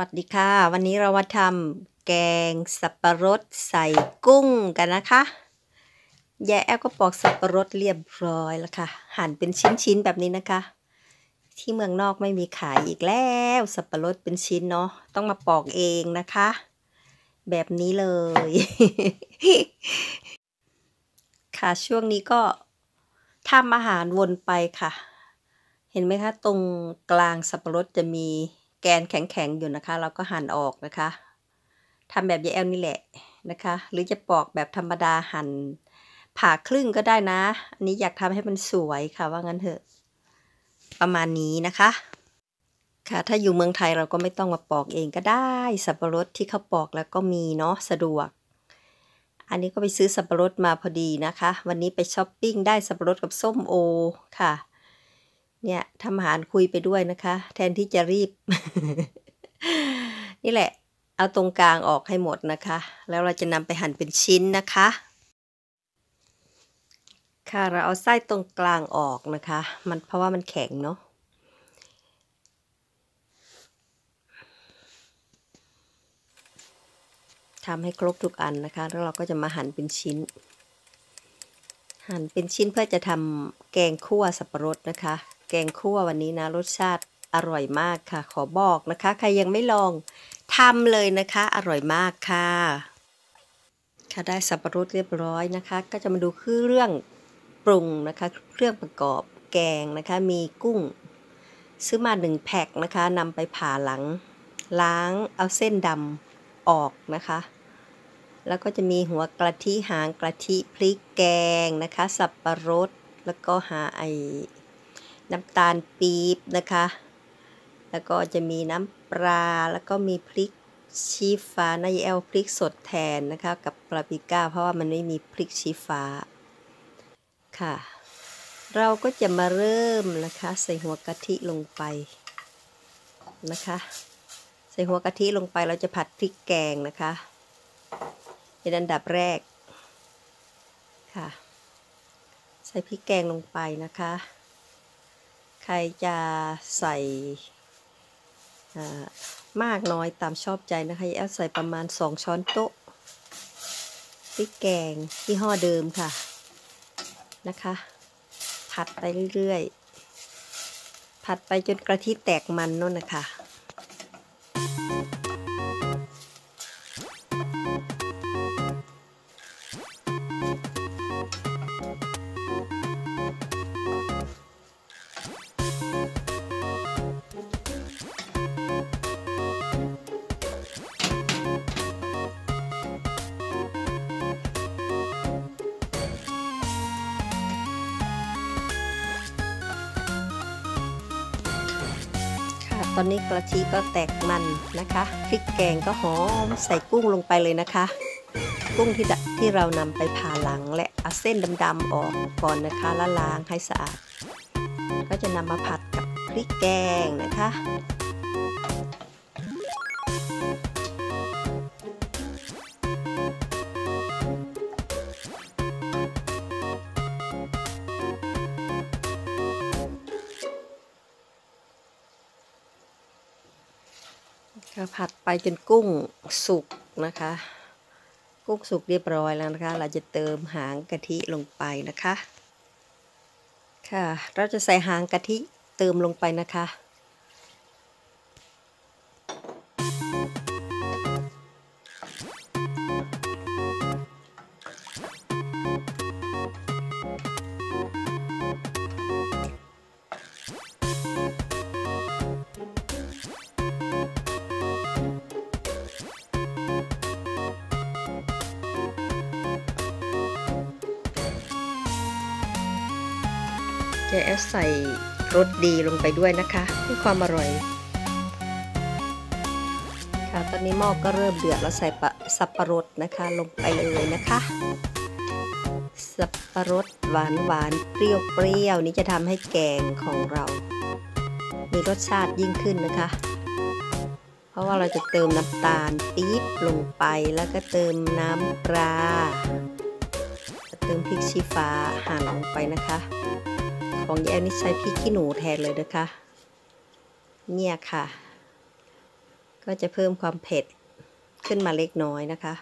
วัสดีค่ะวันนี้เรามาทำแกงสับปะรดใส่กุ้งกันนะคะยายแอลก็ปอกสับปะรดเรียบร้อยแล้วค่ะหั่นเป็นชิ้นๆแบบนี้นะคะที่เมืองนอกไม่มีขายอีกแล้วสับปะรดเป็นชิ้นเนาะต้องมาปอกเองนะคะแบบนี้เลย ค่ะช่วงนี้ก็ทำอาหารวนไปค่ะเห็นไหมคะตรงกลางสับปะรดจะมีแกนแข็งๆอยู่นะคะเราก็หั่นออกนะคะทำแบบยายแอลนี่แหละนะคะหรือจะปอกแบบธรรมดาหั่นผ่าครึ่งก็ได้นะอันนี้อยากทำให้มันสวยค่ะว่างั้นเถอะประมาณนี้นะคะค่ะถ้าอยู่เมืองไทยเราก็ไม่ต้องมาปอกเองก็ได้สับปะรดที่เขาปอกแล้วก็มีเนาะสะดวกอันนี้ก็ไปซื้อสับปะรดมาพอดีนะคะวันนี้ไปช้อปปิ้งได้สับปะรดกับส้มโอค่ะเนี่ยทำอาหารคุยไปด้วยนะคะแทนที่จะรีบ นี่แหละเอาตรงกลางออกให้หมดนะคะแล้วเราจะนำไปหั่นเป็นชิ้นนะคะค่ะเราเอาไส้ตรงกลางออกนะคะมันเพราะว่ามันแข็งเนาะทำให้ครบทุกอันนะคะแล้วเราก็จะมาหั่นเป็นชิ้นเพื่อจะทำแกงคั่วสับปะรดนะคะแกงคั่ววันนี้นะรสชาติอร่อยมากค่ะขอบอกนะคะใครยังไม่ลองทำเลยนะคะอร่อยมากค่ะค่ะได้สับปะรดเรียบร้อยนะคะก็จะมาดูเครื่องปรุงนะคะเครื่องประกอบแกงนะคะมีกุ้งซื้อมา1 แพ็คนะคะนำไปผ่าหลังล้างเอาเส้นดำออกนะคะแล้วก็จะมีหัวกะทิหางกะทิพริกแกงนะคะสับปะรดแล้วก็น้ำตาลปี๊บนะคะแล้วก็จะมีน้ำปลาแล้วก็มีพริกชี้ฟ้านายแอลพริกสดแทนนะคะกับปาปริก้าเพราะว่ามันไม่มีพริกชี้ฟ้าค่ะเราก็จะมาเริ่มนะคะใส่หัวกะทิลงไปนะคะใส่หัวกะทิลงไปเราจะผัดพริกแกงนะคะเป็นอันดับแรกค่ะใส่พริกแกงลงไปนะคะใครจะใส่มากน้อยตามชอบใจนะคะแอลใส่ประมาณ2 ช้อนโต๊ะพริกแกงยี่ห้อเดิมค่ะนะคะผัดไปเรื่อยๆผัดไปจนกะทิแตกมันนั่นนะคะตอนนี้กะทิก็แตกมันนะคะพริกแกงก็หอมใส่กุ้งลงไปเลยนะคะกุ้งที่เรานำไปผ่าหลังและเอาเส้นดำๆออกก่อนนะคะแล้วล้างให้สะอาดก็จะนำมาผัดกับพริกแกงนะคะก็ผัดไปจนกุ้งสุกนะคะกุ้งสุกเรียบร้อยแล้วนะคะเราจะเติมหางกะทิลงไปนะคะค่ะเราจะใส่หางกะทิเติมลงไปนะคะจะแอดใส่รสดีลงไปด้วยนะคะเพื่อความอร่อยค่ะตอนนี้หม้อก็เริ่มเดือดแล้วใส่สับปะรดนะคะลงไปเลยนะคะสับปะรดหวานเปรี้ยวนี้จะทำให้แกงของเรามีรสชาติยิ่งขึ้นนะคะเพราะว่าเราจะเติมน้ำตาลปี๊บลงไปแล้วก็เติมน้ำปลาเติมพริกชี้ฟ้าหั่นลงไปนะคะของยายนี่ใช้พริกขี้หนูแทนเลยนะคะเนี่ยค่ะก็จะเพิ่มความเผ็ดขึ้นมาเล็กน้อยนะคะ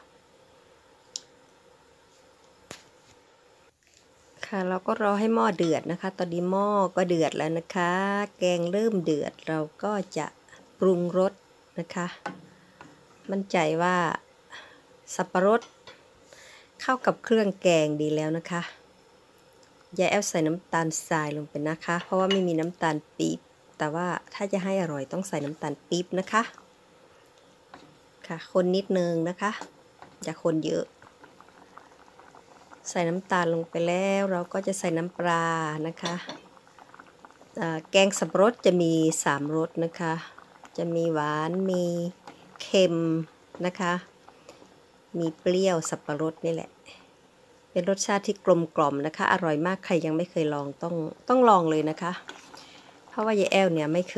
ค่ะเราก็รอให้หม้อเดือดนะคะตอนนี้หม้อก็เดือดแล้วนะคะแกงเริ่มเดือดเราก็จะปรุงรสนะคะมั่นใจว่าสับปะรดเข้ากับเครื่องแกงดีแล้วนะคะยายแอลใส่น้ำตาลทรายลงไปนะคะเพราะว่าไม่มีน้ำตาลปี๊บแต่ว่าถ้าจะให้อร่อยต้องใส่น้ำตาลปี๊บนะคะค่ะคนนิดนึงนะคะอย่าคนเยอะใส่น้ำตาลลงไปแล้วเราก็จะใส่น้ำปลานะคะแกงสับปะรดจะมี3 รสนะคะจะมีหวานมีเค็มนะคะมีเปรี้ยวสับปะรดนี่แหละเป็นรสชาติที่กลมกล่อมนะคะอร่อยมากใครยังไม่เคยลองต้องลองเลยนะคะเพราะว่ายายแอลเนี่ยไม่เค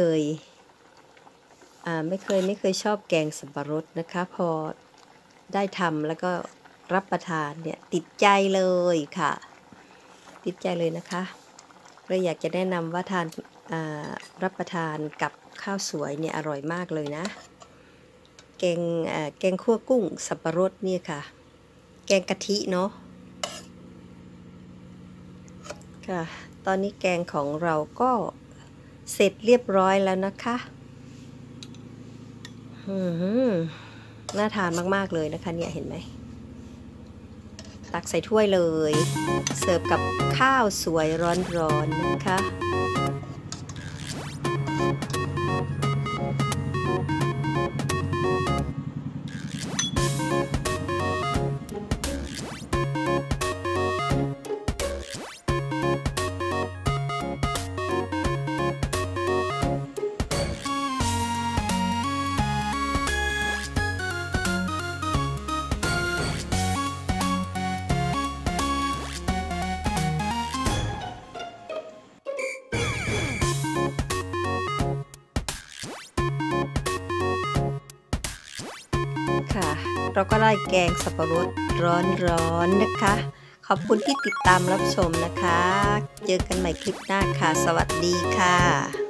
ยชอบแกงสับปะรดนะคะพอได้ทำแล้วก็รับประทานเนี่ยติดใจเลยค่ะติดใจเลยนะคะเลยอยากจะแนะนำว่ารับประทานกับข้าวสวยเนี่ยอร่อยมากเลยนะแกงคั่วกุ้งสับปะรดเนี่ยค่ะแกงกะทิเนาะค่ะตอนนี้แกงของเราก็เสร็จเรียบร้อยแล้วนะคะน่าทานมากๆเลยนะคะเนี่ยเห็นไหมตักใส่ถ้วยเลยเสิร์ฟกับข้าวสวยร้อนๆนะคะค่ะเราก็ได้แกงสับปะรดร้อนๆนะคะขอบคุณที่ติดตามรับชมนะคะเจอกันใหม่คลิปหน้าค่ะสวัสดีค่ะ